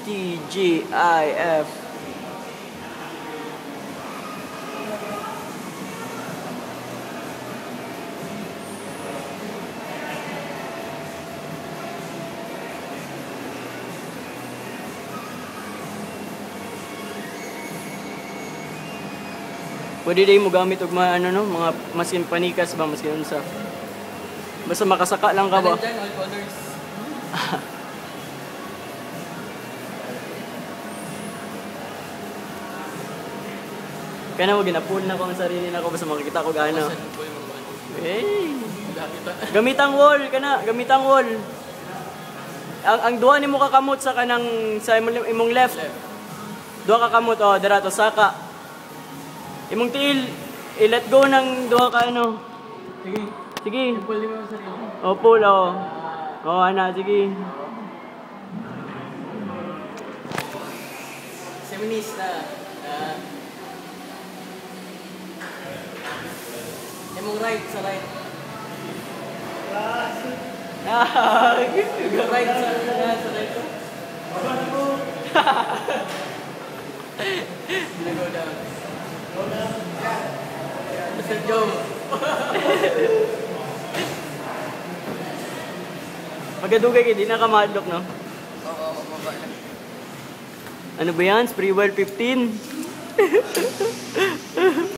TGIF. Pwede din mo gamit og mga ano no, mga maskin panikas ba, maskin unsa. Basta makasaka lang ka ba? Dyan, all colors. Kaya mo ginapull na ko ang sarili na ko basta makikita ko gaano. Hey. Gamitang wall kana, gamitang wall. Ang duha nimo kakamot sa kanang sa imong left. Duha ka kamot oh, dira to saka. Imong tiil, i-let go ng duha ka ano. Sige. Sige. Pull mo yung sarili. O, pull o. O, ana, sige. Feminista. Imong right sa right. Imong right sa right ko. Go down. Mr. Joe. Magadugay kayo, di na ka madlock, no? Oo, mababa lang. Ano ba yan? Spree World 15?